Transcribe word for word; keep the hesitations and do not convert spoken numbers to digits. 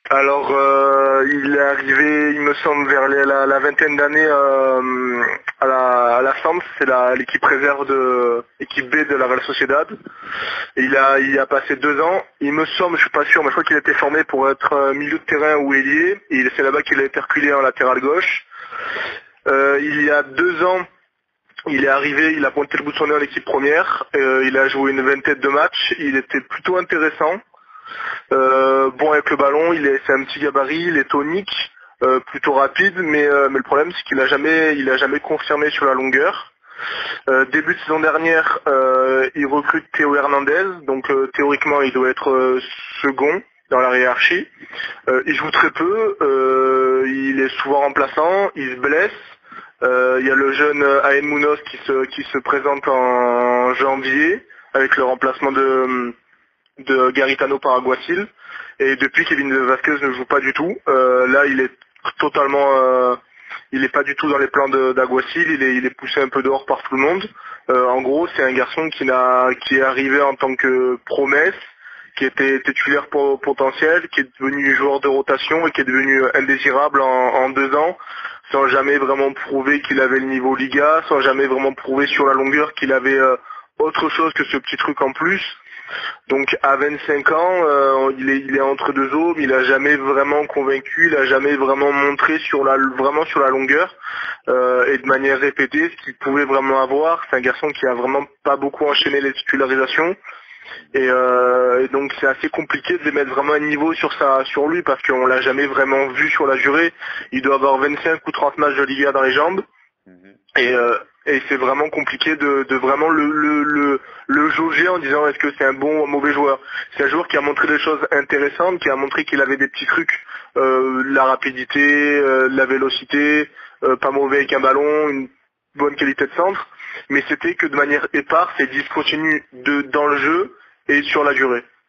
Alors, euh, il est arrivé, il me semble, vers les- la, la vingtaine d'années euh, à la, à la Samp, c'est la- l'équipe réserve de l'équipe B de la Real Sociedad. Et il a, il a passé deux ans. Il me semble, je suis pas sûr, mais je crois qu'il a été formé pour être euh, milieu de terrain ou ailier. Et c'est là-bas qu'il a été reculé en latéral gauche. Euh, il y a deux ans, il est arrivé, il a pointé le bout de son nez en équipe première. Euh, il a joué une vingtaine de matchs. Il était plutôt intéressant. Euh, bon avec le ballon, il est, c'est un petit gabarit, il est tonique, euh, plutôt rapide, mais, euh, mais le problème c'est qu'il a jamais, il a jamais confirmé sur la longueur. Euh, début de saison dernière, euh, il recrute Théo Hernandez, donc euh, théoriquement il doit être euh, second dans la hiérarchie. Euh, il joue très peu, euh, il est souvent remplaçant, il se blesse. Euh, il y a le jeune Aen Munoz qui se, qui se présente en janvier avec le remplacement de de Garitano par Aguacil, et depuis Kevin Vasquez ne joue pas du tout. Euh, là il est totalement euh, il est pas du tout dans les plans de- d'Aguacil, il est, il est poussé un peu dehors par tout le monde. Euh, en gros c'est un garçon qui n'a qui est arrivé en tant que promesse, qui était titulaire po- potentiel, qui est devenu joueur de rotation et qui est devenu indésirable en, en deux ans, sans jamais vraiment prouver qu'il avait le niveau Liga, sans jamais vraiment prouver sur la longueur qu'il avait euh, autre chose que ce petit truc en plus. Donc à vingt-cinq ans, euh, il, est, il est entre deux eaux, mais il a jamais vraiment convaincu, il a jamais vraiment montré sur la vraiment sur la longueur euh, et de manière répétée ce qu'il pouvait vraiment avoir. C'est un garçon qui a vraiment pas beaucoup enchaîné les titularisations et, euh, et donc c'est assez compliqué de mettre vraiment un niveau sur sa sur lui parce qu'on l'a jamais vraiment vu sur la durée. Il doit avoir vingt-cinq ou trente matchs de Liga dans les jambes. Mhm. Et, euh, et c'est vraiment compliqué de, de vraiment le, le, le, le jauger en disant est-ce que c'est un bon ou un mauvais joueur. C'est un joueur qui a montré des choses intéressantes, qui a montré qu'il avait des petits trucs, euh, la rapidité, euh, la vélocité, euh, pas mauvais avec un ballon, une bonne qualité de centre, mais c'était que de manière éparse et discontinue de, dans le jeu et sur la durée.